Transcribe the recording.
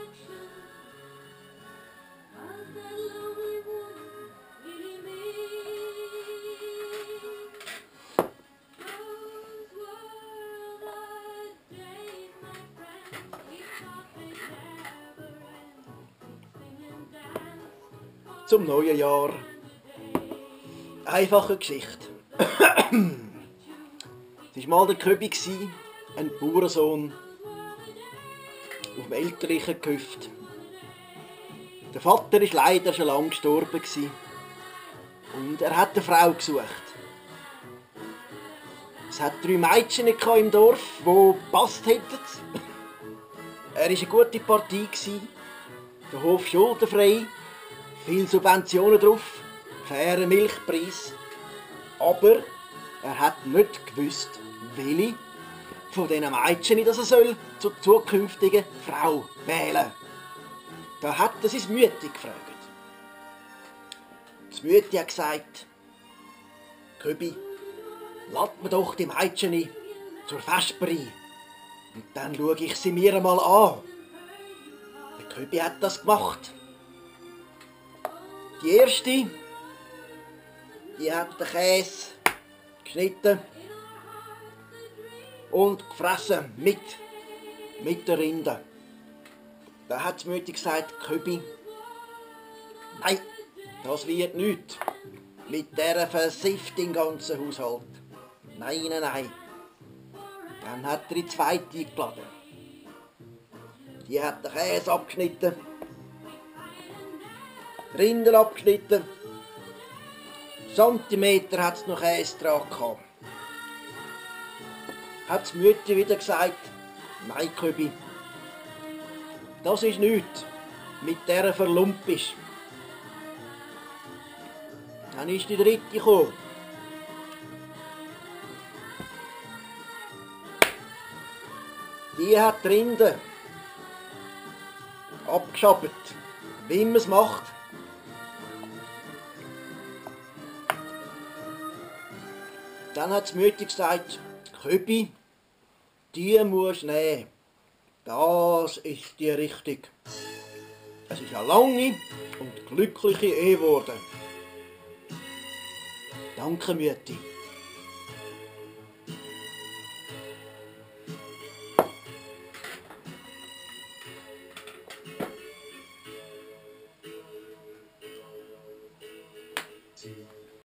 Zum neuen Jahr. Einfache Geschichte. Es war mal der Köbi, ein Bauernsohn, auf dem elterlichen Gehöft. Der Vater war leider schon lange gestorben und er hat eine Frau gesucht. Es hat 3 Mädchen im Dorf, die gepasst hätten. Er war eine gute Partie, der Hof schuldenfrei, viele Subventionen drauf, fairer Milchpreis. Aber er hat nicht gewusst, welche von diesen Mädchen das er zur zukünftigen Frau wählen soll. Da hat er sein Mütti gefragt. Das Mütti hat gesagt: Köbi, lass mir doch die Mädchen zur Vesper ein. Und dann schaue ich sie mir einmal an. Der Köbi hat das gemacht. Die erste, die hat den Käse geschnitten und gefressen mit der Rinde. Da hat die Mutter gesagt: Köbi, nein, das wird nichts. Mit der versifft den ganzen Haushalt. Nein, nein, nein. Dann hat er die zweite eingeladen. Die hat den Käse abgeschnitten, die Rinde abgeschnitten. Zentimeter hat es noch Käse dran gehabt. Hat die Mutter wieder gesagt: Nein, Köbi, das ist nichts. Mit dieser verlumpisch. Dann ist die dritte gekommen. Die hat die Rinde abgeschabt, wie man es macht. Dann hat die Mutter gesagt: Köbi, die musst du nehmen. Das ist die richtig. Es ist eine lange und glückliche Ehe geworden. Danke, Mütti.